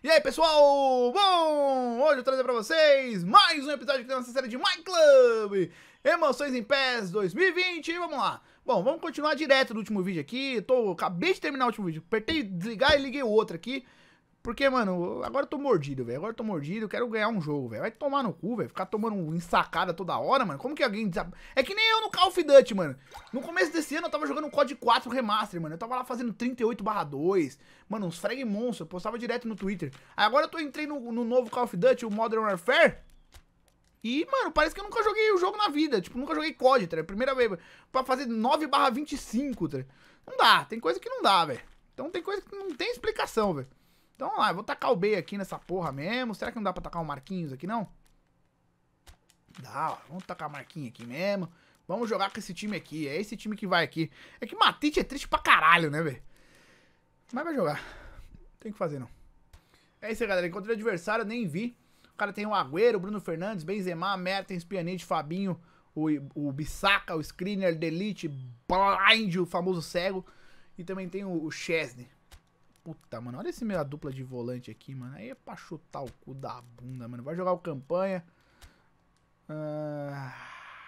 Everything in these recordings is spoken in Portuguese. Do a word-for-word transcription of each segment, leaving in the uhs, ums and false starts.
E aí, pessoal? Bom, hoje eu trazer pra vocês mais um episódio aqui da nossa série de Mineclub Emoções em Pés dois mil e vinte. E vamos lá. Bom, vamos continuar direto do último vídeo aqui. Tô, acabei de terminar o último vídeo. Apertei desligar e liguei o outro aqui. Porque, mano, agora eu tô mordido, velho. Agora eu tô mordido, eu quero ganhar um jogo, velho. Vai tomar no cu, velho. Ficar tomando um ensacada toda hora, mano. Como que alguém... É que nem eu no Call of Duty, mano. No começo desse ano eu tava jogando um C O D quatro Remaster, mano. Eu tava lá fazendo trinta e oito barra dois. Mano, uns frag monstros. Eu postava direto no Twitter. Aí agora eu tô entrei no, no novo Call of Duty, o Modern Warfare. E, mano, parece que eu nunca joguei o jogo na vida. Tipo, nunca joguei C O D, tá? Primeira vez pra fazer nove barra vinte e cinco, tá? Não dá. Tem coisa que não dá, velho. Então tem coisa que não tem explicação, velho. Então vamos lá, eu vou tacar o B aqui nessa porra mesmo. Será que não dá pra tacar o Marquinhos aqui, não? Dá, ó. Vamos tacar o Marquinhos aqui mesmo. Vamos jogar com esse time aqui. É esse time que vai aqui. É que Matite é triste pra caralho, né, velho? Mas vai jogar. Não tem o que fazer, não. É isso aí, galera. Encontrei o adversário, nem vi. O cara tem o Agüero, o Bruno Fernandes, Benzema, Mertens, Pjanic, Fabinho, o, o Bissaka, o Skriniar, Delite, Blind, o famoso cego. E também tem o, o Chesney. Puta, mano, olha esse meia dupla de volante aqui, mano. Aí é pra chutar o cu da bunda, mano. Vai jogar o campanha. Ah...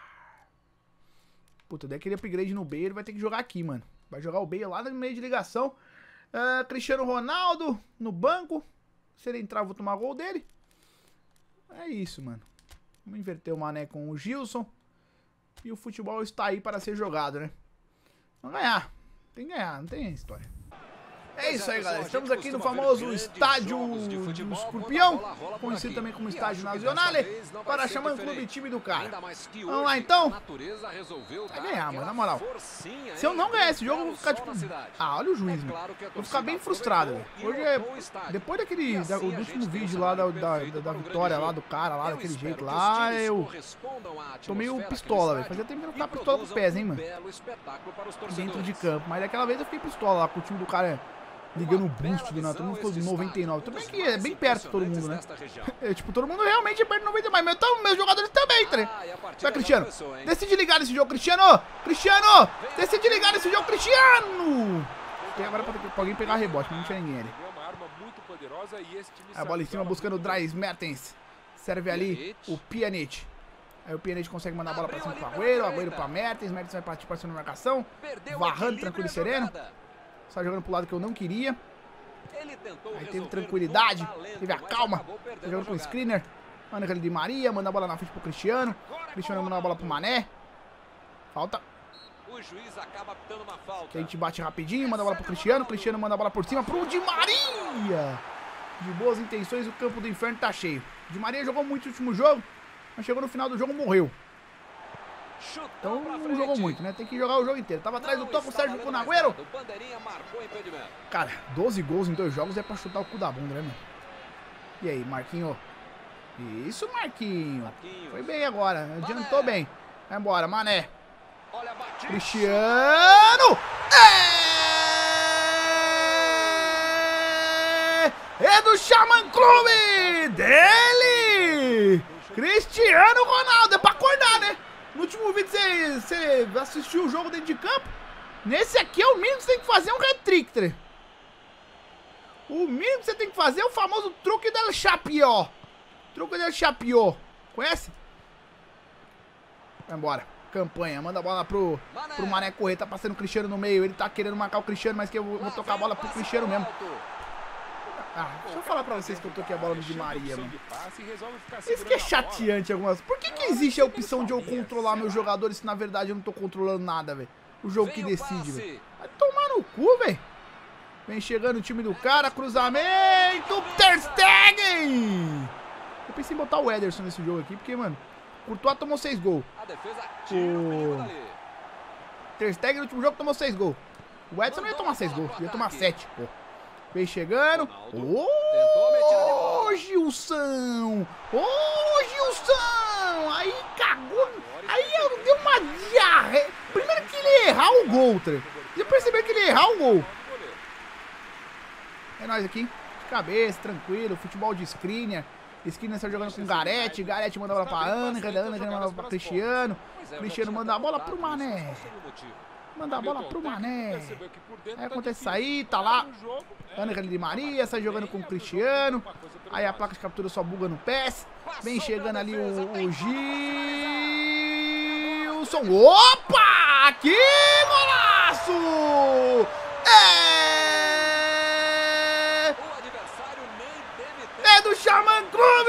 Puta, daí aquele upgrade no Bale, ele vai ter que jogar aqui, mano. Vai jogar o Bale lá no meio de ligação. Ah, Cristiano Ronaldo no banco. Se ele entrar, eu vou tomar gol dele. É isso, mano. Vamos inverter o Mané com o Gilson. E o futebol está aí para ser jogado, né? Vamos ganhar. Tem que ganhar, não tem história. É isso aí, galera. Estamos aqui no famoso Estádio do Escorpião, conhecido também como Estádio Nazionale, para chamar o clube time do cara. Vamos lá, então. Vai ganhar, mano, na moral. Se eu não ganhar esse jogo, eu vou ficar tipo... Ah, olha o juiz, mano. Vou ficar bem frustrado, velho. Hoje é... Depois daquele... Da, do último vídeo lá da, da, da, da vitória lá do cara, lá daquele jeito lá, eu... Tô meio pistola, velho. Fazia tempo que eu não ficava pistola com os pés, hein, mano. Dentro de campo. Mas daquela vez eu fiquei pistola lá, com o time do cara... Ligando o boost do nada, todo mundo ficou de noventa e nove. Tudo bem que é bem perto de todo mundo, né? É, tipo, todo mundo realmente é perto de noventa e nove. Mas então, meus jogadores também, tá? Vai, Cristiano. Decide ligar nesse jogo, Cristiano. Cristiano. Decide ligar nesse jogo, Cristiano. Tem agora pra, pra alguém pegar rebote, mas não tinha ninguém ali. Aí a bola em cima buscando o Dries Mertens. Serve ali o Pjanic. Aí o Pjanic consegue mandar a bola pra cima pro Agüero. Agüero pra Mertens. Mertens vai partir pra cima da marcação. Varrando, tranquilo e sereno. Só jogando pro lado que eu não queria. Aí teve tranquilidade, teve a calma. Tá jogando com o Skriniar. Manda aquele de Maria, manda a bola na frente pro Cristiano. Cristiano manda a bola pro Mané. Falta. Que a gente bate rapidinho, manda a bola pro Cristiano. Cristiano manda a bola por cima pro Di Maria. De boas intenções, o campo do inferno tá cheio. Di Maria jogou muito no último jogo, mas chegou no final do jogo e morreu. Então não jogou muito, né? Tem que jogar o jogo inteiro. Tava atrás do toco, o Sérgio com o Agüero. Cara, doze gols em dois jogos é pra chutar o cu da bunda, né, mano? E aí, Marquinho? Isso, Marquinho. Foi bem agora, adiantou bem. Vai embora, Mané. Cristiano! É, é do Shaman Clube dele! Cristiano Ronaldo. É pra acordar, né? No último vídeo você, você assistiu o jogo dentro de campo. Nesse aqui é o mínimo que você tem que fazer um hat-trick, tá? O mínimo que você tem que fazer é o famoso truque del Chapió. Truque del Chapió. Conhece? Vai embora. Campanha. Manda a bola pro, pro Mané correr. Tá passando o Cristiano no meio. Ele tá querendo marcar o Cristiano, mas que eu vou, vou tocar a bola pro Cristiano mesmo. Ah, deixa eu falar pra vocês que eu toquei a bola no Di Maria, mano. Isso que é chateante algumas... Por que que existe a opção de eu controlar meus jogadores se na verdade eu não tô controlando nada, velho? O jogo que decide, velho. Vai tomar no cu, velho. Vem chegando o time do cara, cruzamento, Ter Stegen! Eu pensei em botar o Ederson nesse jogo aqui, porque, mano, o Courtois tomou seis gols. O Ter Stegen no último jogo tomou seis gols. O Ederson não ia tomar seis gols, ia tomar sete, pô. Vem chegando. Ô, oh, Gilson! Ô, oh, Gilson! Aí cagou. Aí deu uma diarreia. Primeiro que ele ia errar o gol, tá? Você percebeu que ele ia errar o gol. É nóis aqui. De cabeça, tranquilo. Futebol de Skriniar. Skriniar está jogando com o Gareth. Gareth manda a bola pra Ana. Ana manda a bola pra Cristiano. Cristiano manda a bola pro Mané. Mandar a bola pro Mané. Aí acontece isso aí, tá lá. Ana Di Maria, sai jogando com o Cristiano. Aí a placa de captura só buga no P E S. Vem chegando ali o, o Gilson. Opa! Que golaço! É... É do Xamã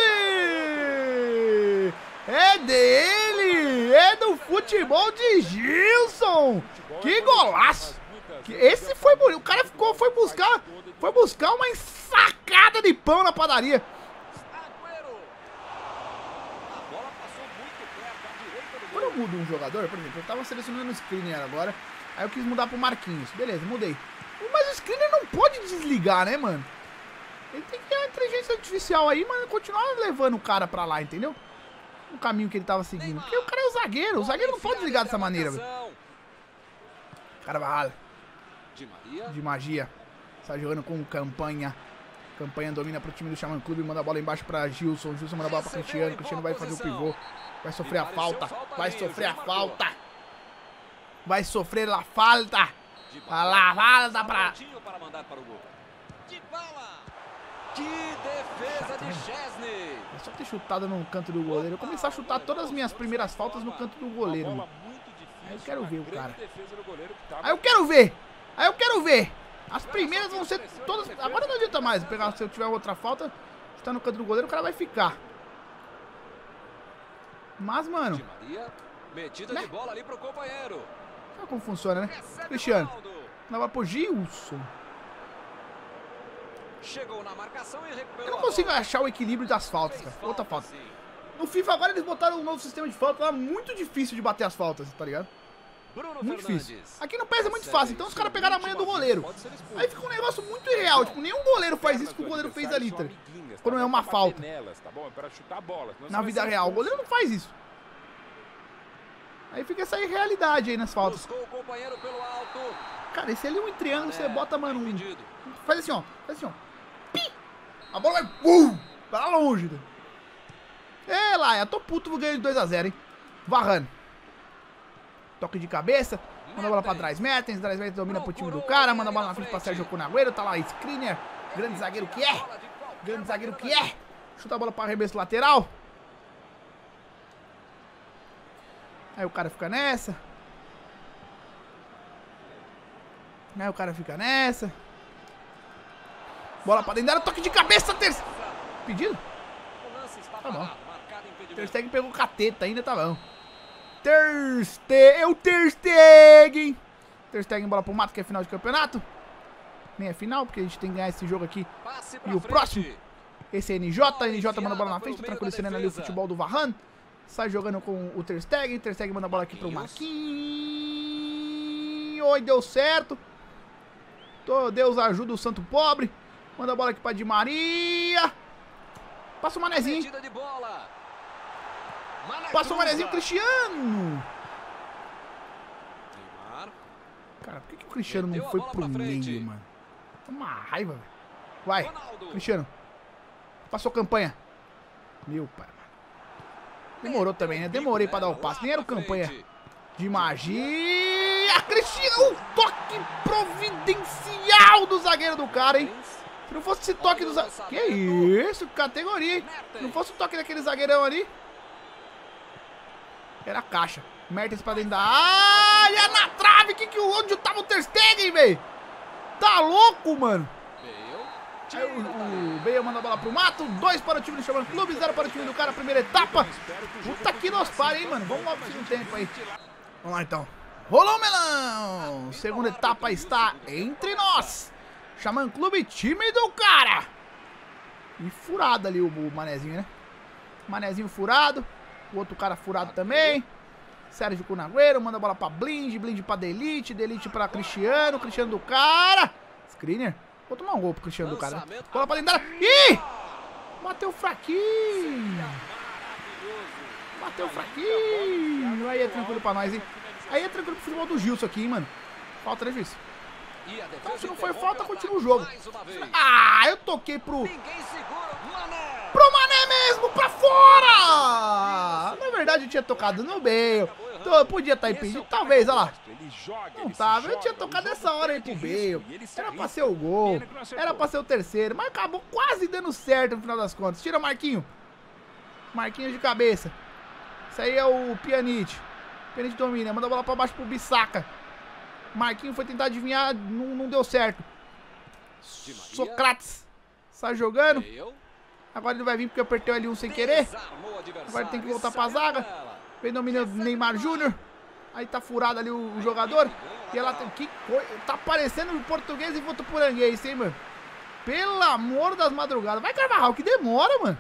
Clube! É dele! É do futebol de Gilson! Que golaço! Esse foi bonito. O cara ficou, foi buscar, foi buscar uma ensacada de pão na padaria. Quando eu mudo um jogador, por exemplo, eu tava selecionando o Skriniar agora, aí eu quis mudar pro Marquinhos. Beleza, mudei. Mas o Skriniar não pode desligar, né, mano? Ele tem que ter uma inteligência artificial aí, mas continuar levando o cara pra lá, entendeu? O caminho que ele tava seguindo. Porque o cara é o zagueiro. O zagueiro não pode desligar dessa maneira, velho. Carvajal. De magia. Está jogando com campanha. Campanha domina pro time do Xamã Clube. Manda a bola embaixo pra Gilson. Gilson manda a bola pra Cristiano. Cristiano vai fazer o pivô. Vai sofrer a falta. Vai sofrer a falta. Vai sofrer a falta. A lavada pra... Que defesa de Chesney. É só ter chutado no canto do goleiro. Eu comecei a chutar todas as minhas primeiras faltas no canto do goleiro. Mano. Aí eu quero ver o cara. Aí eu quero ver. Aí eu quero ver. As primeiras vão ser todas... Agora não adianta mais pegar. Se eu tiver outra falta, chutar no canto do goleiro, o cara vai ficar. Mas, mano... Metida de bola ali pro companheiro. Sabe como funciona, né? Cristiano. Leva pro Gilson. Chegou na marcação e recuperou. Eu não consigo achar o equilíbrio das faltas, cara. Outra falta. No FIFA agora eles botaram um novo sistema de falta lá, muito difícil de bater as faltas, tá ligado? Muito difícil. Aqui no P E S é muito fácil, então os caras pegaram a manha do goleiro. Aí fica um negócio muito irreal, tipo, nenhum goleiro faz isso que o goleiro fez ali, tá? Quando é uma falta. Na vida real, o goleiro não faz isso. Aí fica essa irrealidade aí nas faltas. Cara, esse ali é um triângulo, você bota, mano, um... Faz assim, ó. Faz assim, ó. Pi! A bola vai... Uh! Pra longe. É, lá, eu tô puto, vou ganhar de dois a zero, hein. Varane. Toque de cabeça. Manda a bola pra trás. Mertens. Trás Mertens domina pro time do cara. Manda a bola na frente pra Sérgio Cunagüero. Tá lá, Skriniar. Grande zagueiro que é. Grande zagueiro que é. Chuta a bola pra arremesso lateral. Aí o cara fica nessa. Aí o cara fica nessa. Bola pra dentro da área. Toque de cabeça. Ter... Pedido? Tá bom. Ter Stegen pegou cateta ainda, tá bom. Ter Stegen, é o Ter Stegen. Ter Stegen, bola pro mato, que é final de campeonato. Nem é final, porque a gente tem que ganhar esse jogo aqui. E o próximo, esse é N J. N J manda a bola na frente, tá tranquilizando ali o futebol do Varane. Sai jogando com o Ter Stegen. Ter Stegen manda a bola aqui pro Marquinhos. Oi, deu certo. Deus ajuda o santo pobre. Manda a bola aqui pra Di Maria. Passa o Manezinho. Passa o Manezinho, Cristiano. Cara, por que, que o Cristiano não foi pro meio, mano? Uma raiva, velho. Vai, Cristiano. Passou campanha. Meu pai, mano. Demorou também, né? Demorei pra dar o passe. Nem era o campanha de magia. Cristiano, um toque providencial do zagueiro do cara, hein? Se não fosse esse toque do zagueiro... Que isso, categoria, hein? Se não fosse o toque daquele zagueirão ali... Era a caixa. Mertens pra dentro da área, na trave. Que que, onde tava o Ter Stegen, velho? Tá louco, mano. Aí o, o Bale manda a bola pro mato. Dois para o time do Xamã Clube, zero para o time do cara. Primeira etapa. Puta que nos pare, hein, mano. Vamos lá pro segundo tempo aí. Vamos lá, então. Rolou o melão. Segunda etapa está entre nós. Xamã Clube, time do cara. E furado ali o, o Manezinho, né? Manezinho furado. O outro cara furado também. Sérgio Cunagüero, manda a bola pra Blind. Blind pra Delite. Delite pra Cristiano. Cristiano do cara. Skriniar. Vou tomar um gol pro Cristiano do cara. Né? Bola pra dentro da área. Ih! Bateu fraquinho. Bateu fraquinho. Aí é tranquilo pra nós, hein? Aí é tranquilo pro futebol do Gilson aqui, hein, mano. Falta, né, Gilson? Então, se não foi falta, continua o jogo. Ah, eu toquei pro... Pro Mané mesmo, pra fora! Na verdade, eu tinha tocado no Bale. Tô, podia estar impedido, talvez, olha lá. Ele joga, Não ele se tava, eu joga, tinha o tocado jogo essa hora aí perde pro risco, Bale. e ele se Era pra arrisca. ser o gol, Pena que não acertou. era pra ser o terceiro, mas acabou quase dando certo no final das contas. Tira Marquinho. Marquinho de cabeça. Isso aí é o Pjanic. Pjanic domina, manda a bola pra baixo pro Bissaka. Marquinho foi tentar adivinhar, não, não deu certo. Sócrates sai jogando. Agora ele vai vir porque eu apertei ali um sem querer. Agora ele tem que voltar pra zaga. Vem dominando o Neymar Júnior. Aí tá furado ali o, o jogador. E ela tem que coisa. Tá parecendo português e votuporanguês, hein, mano? Pelo amor das madrugadas. Vai, Carvajal, que demora, mano.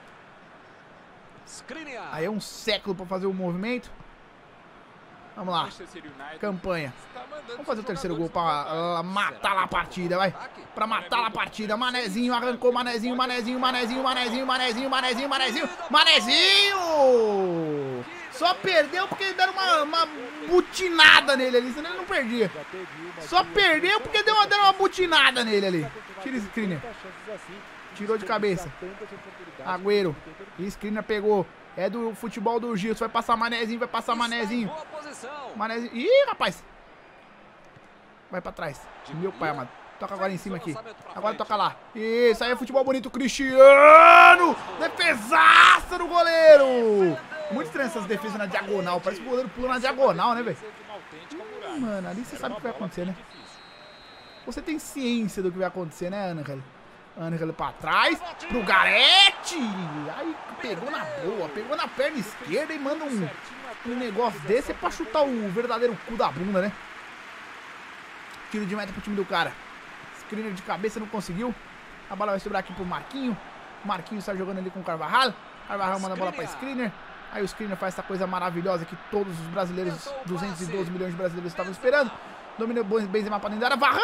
Aí é um século pra fazer o movimento. Vamos lá. Campanha. Vamos fazer o terceiro gol pra uh, matar lá a partida, vai. Pra matar lá a partida. Manezinho arrancou, Manezinho, Manezinho, Manezinho, Manezinho, Manezinho, Manezinho, Manezinho, Manezinho! Só perdeu porque deram uma, uma butinada nele ali, senão ele não perdia. Só perdeu porque deu uma, deram uma butinada nele ali. Tira esse Skriniar. Tirou de cabeça. Agüero. E Skriniar pegou. É do futebol do Gilson. Vai passar Manezinho, vai passar Manezinho. Manezinho. Ih, rapaz. Vai pra trás. Meu pai amado. Toca agora em cima aqui. Agora toca lá. Isso aí é futebol bonito. Cristiano. Defesaça do goleiro. Muito estranho essas defesas na diagonal. Parece que o goleiro pula na diagonal, né, velho? Hum, mano, ali você sabe o que vai acontecer, né? Você tem ciência do que vai acontecer, né, Ángel? Ángel pra trás, pro Garete. Aí pegou na boa, pegou na perna esquerda e manda um, um negócio desse. É pra chutar o verdadeiro cu da bunda, né? Tiro de meta pro time do cara. Skriniar de cabeça, não conseguiu. A bola vai sobrar aqui pro Marquinho. Marquinho está jogando ali com o Carvajal. Carvajal manda a bola pra Skriniar. Aí o Skriniar faz essa coisa maravilhosa que todos os brasileiros, duzentos e doze milhões de brasileiros estavam esperando. Domina o Benzema pra dentro da área. Varane!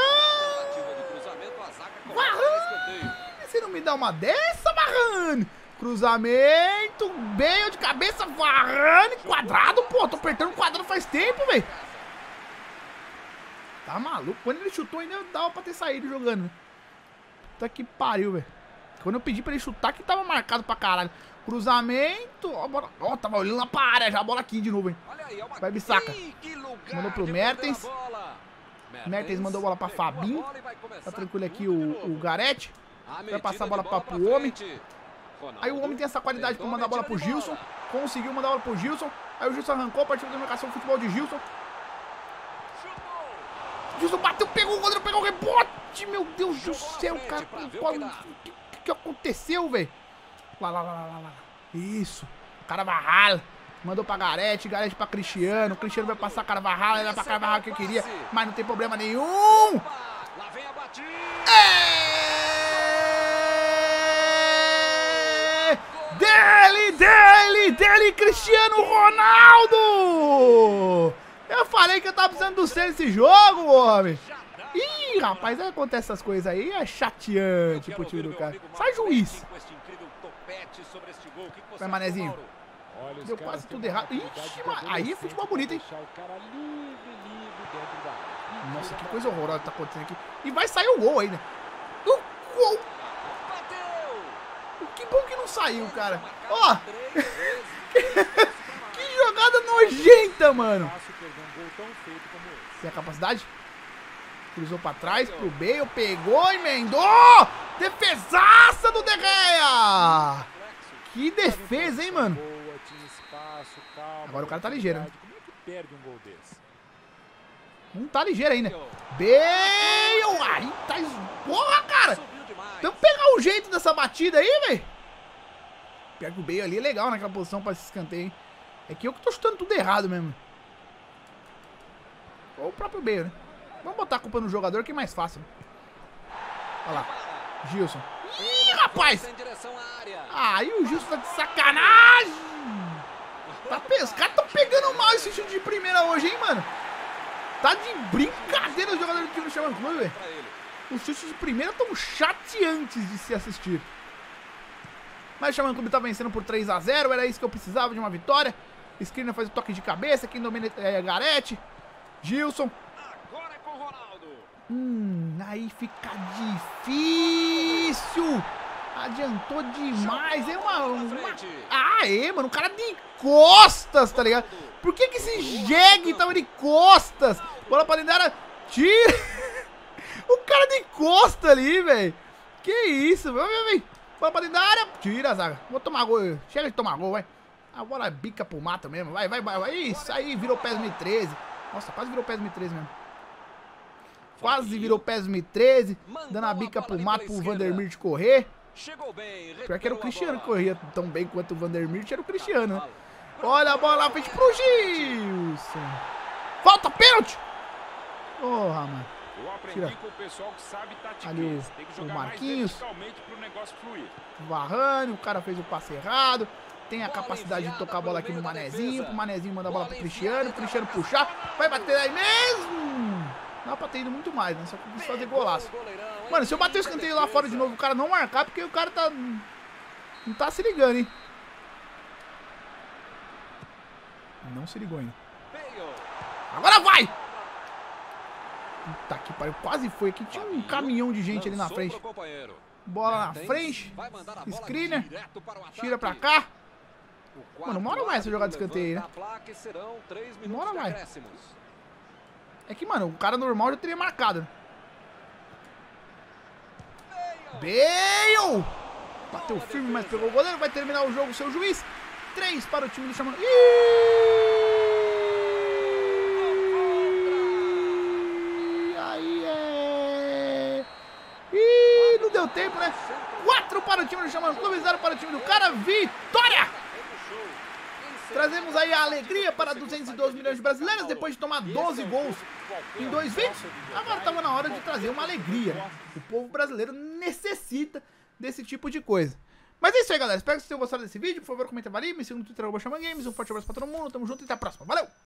Varane! Você não me dá uma dessa, Varane? Cruzamento, Bale de cabeça, Varane, quadrado, pô, tô apertando quadrado faz tempo, velho. Tá maluco? Quando ele chutou ainda dava pra ter saído jogando. Puta que pariu, velho. Quando eu pedi pra ele chutar que tava marcado pra caralho. Cruzamento, ó, bola. Ó, tava olhando lá pra área já, a bola aqui de novo, hein. Vai, Bissaka. Mandou pro Mertens. Mertens mandou a bola pra Fabinho. Tá tranquilo aqui o, o Garete. Vai passar a bola pra, pro homem. Aí o homem tem essa qualidade pra mandar a bola pro Gilson. Conseguiu mandar a bola pro Gilson. Aí o Gilson arrancou, partiu da marcação do futebol de Gilson. Gilson bateu, pegou o goleiro, pegou o rebote. Meu Deus do céu, cara. O que, que aconteceu, velho? Lá, lá, lá, lá, lá. Isso. Carvajal. Mandou pra Garete, Garete pra Cristiano. Cristiano vai passar Carvajal, ele vai pra Carvajal que eu queria. Mas não tem problema nenhum. É... Dele, dele, dele, Cristiano Ronaldo. Eu falei que eu tava precisando do céu nesse jogo, homem. Ih, rapaz, aí acontece essas coisas aí, é chateante pro time do cara. Sai, juiz. Vai, Manezinho. Deu quase tudo errado. Ixi, aí é futebol bonito, hein? Nossa, que coisa horrorosa que tá acontecendo aqui. E vai sair o gol ainda. O gol. Que bom que não saiu, cara. Ó. Que jogada nojenta, mano. Tem a capacidade? Cruzou pra trás pro Bale, pegou, emendou! Defesaça do De Gea! Que defesa, hein, mano? Agora o cara tá ligeiro, né? Não tá ligeiro ainda. Bale! Aí tá... Porra, cara! Vamos pegar o jeito dessa batida aí, velho. Pior que o Bale ali é legal naquela posição pra esse escanteio, hein? É que eu que tô chutando tudo errado mesmo. Ou o próprio Bale, né? Vamos botar a culpa no jogador que é mais fácil. Olha lá. Gilson. Ih, rapaz! Aí o Gilson tá de sacanagem! Tá pe... Os caras tão pegando mal esse chute de primeira hoje, hein, mano? Tá de brincadeira os jogadores do time do Xamanclub, velho. Os chutes de primeira tão chateantes de se assistir. Mas o Xamanclub tá vencendo por três a zero. Era isso que eu precisava, de uma vitória. Skriniar faz o toque de cabeça. Quem domina é Garete. Gilson. Hum, aí fica difícil Adiantou demais. É uma, uma... Ah, é, mano. O cara de costas, tá ligado? Por que que esse jegue tava de costas? Bola pra dentro da área. Tira. O cara de costas ali, velho. Que isso, vem, vem, vem. Bola pra dentro da área. Tira a zaga. Vou tomar gol. Chega de tomar gol, vai. A bola bica pro mato mesmo. Vai, vai, vai. vai. Isso aí, virou pés dois mil e treze. Nossa, quase virou pés dois mil e treze mesmo. Quase virou pés dois mil e treze. Dando a bica pro mato pro Vandermeer correr. Pior que era o Cristiano que corria tão bem quanto o Vandermeer. Era o Cristiano, né? Olha a bola lá frente pro Gilson. Falta, pênalti. Porra, mano. Tira. Ali o, o Marquinhos. Varane, o cara fez o passe errado. Tem a capacidade de tocar a bola aqui no Manezinho. O Manezinho manda a bola pro Cristiano. O Cristiano puxar. Vai bater aí mesmo. Dá pra ter ido muito mais, né? Só que quis fazer golaço. Mano, se eu bater o escanteio lá fora de novo, o cara não marcar, porque o cara tá... Não tá se ligando, hein? Não se ligou ainda. Agora vai! Puta que pariu, quase foi aqui. Tinha um caminhão de gente ali na frente. Bola na frente. Screener. Tira pra cá. Mano, uma hora vai essa jogada de escanteio aí, né? Uma hora vai. É que, mano, o cara normal já teria marcado, né? Bale! Bateu firme, mas pegou o goleiro. Vai terminar o jogo, seu juiz. Três para o time do Xamã. Aí é... Ih, não deu tempo, né? Quatro para o time do Xamã Clube, zero para o time do cara. Vitória! Trazemos aí a alegria para duzentos e doze milhões de brasileiros depois de tomar doze gols em dois vídeos. Agora estava na hora de trazer uma alegria. O povo brasileiro necessita desse tipo de coisa. Mas é isso aí, galera. Espero que vocês tenham gostado desse vídeo. Por favor, comenta ali. Me siga no Twitter, arroba Xamã Games. Um forte abraço para todo mundo. Tamo junto e até a próxima. Valeu!